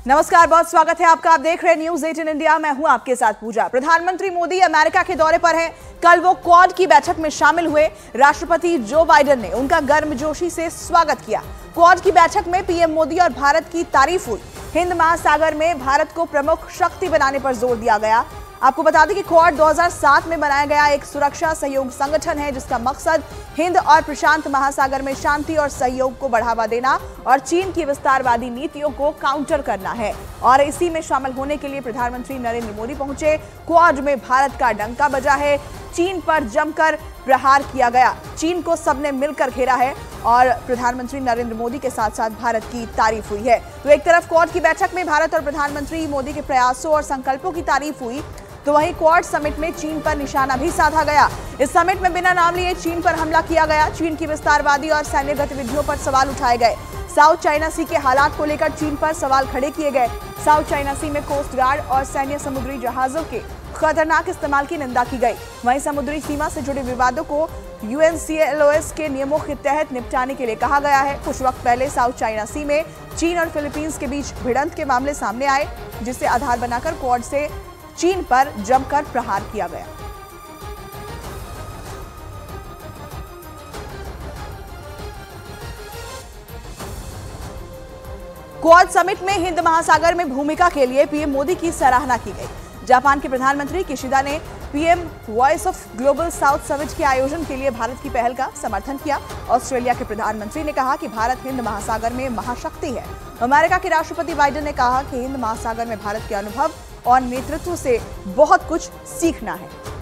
नमस्कार, बहुत स्वागत है आपका। आप देख रहे हैं न्यूज़ 18 इंडिया। मैं हूं आपके साथ पूजा। प्रधानमंत्री मोदी अमेरिका के दौरे पर हैं। कल वो क्वाड की बैठक में शामिल हुए। राष्ट्रपति जो बाइडेन ने उनका गर्मजोशी से स्वागत किया। क्वाड की बैठक में पीएम मोदी और भारत की तारीफ हुई। हिंद महासागर में भारत को प्रमुख शक्ति बनाने पर जोर दिया गया। आपको बता दें कि क्वाड 2007 में बनाया गया एक सुरक्षा सहयोग संगठन है, जिसका मकसद हिंद और प्रशांत महासागर में शांति और सहयोग को बढ़ावा देना और चीन की विस्तारवादी नीतियों को काउंटर करना है। और इसी में शामिल होने के लिए प्रधानमंत्री नरेंद्र मोदी पहुंचे। क्वाड में भारत का डंका बजा है। चीन पर जमकर प्रहार किया गया। चीन को सबने मिलकर घेरा है और प्रधानमंत्री नरेंद्र मोदी के साथ साथ भारत की तारीफ हुई है। तो एक तरफ क्वाड की बैठक में भारत और प्रधानमंत्री मोदी के प्रयासों और संकल्पों की तारीफ हुई, तो वहीं क्वाड समिट में चीन पर निशाना भी साधा गया। इस समिट में बिना नाम लिए चीन पर हमला किया गया। चीन की विस्तारवादी और सैन्य गतिविधियों पर सवाल उठाए गए। साउथ चाइना सी के हालात को लेकर चीन पर सवाल खड़े किए गए। साउथ चाइना सी में कोस्ट गार्ड और सैन्य समुद्री जहाजों के खतरनाक इस्तेमाल की निंदा की गई। वहीं समुद्री सीमा से जुड़े विवादों को UNCLOS के नियमों के तहत निपटाने के लिए कहा गया है। कुछ वक्त पहले साउथ चाइना सी में चीन और फिलीपींस के बीच भिड़ंत के मामले सामने आए, जिसे आधार बनाकर क्वाड से चीन पर जमकर प्रहार किया गया। क्वाड समिट में हिंद महासागर में भूमिका के लिए पीएम मोदी की सराहना की गई। जापान के प्रधानमंत्री किशिदा ने PM voice of global south summit के आयोजन के लिए भारत की पहल का समर्थन किया। ऑस्ट्रेलिया के प्रधानमंत्री ने कहा कि भारत हिंद महासागर में महाशक्ति है। अमेरिका के राष्ट्रपति बाइडेन ने कहा कि हिंद महासागर में भारत के अनुभव और नेतृत्व से बहुत कुछ सीखना है।